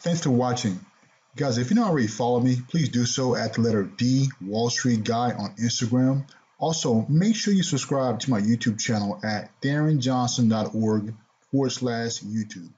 Thanks for watching. Guys, if you don't already follow me, please do so at the letter D Wall Street Guy on Instagram. Also, make sure you subscribe to my YouTube channel at darrenjohnson.org/YouTube.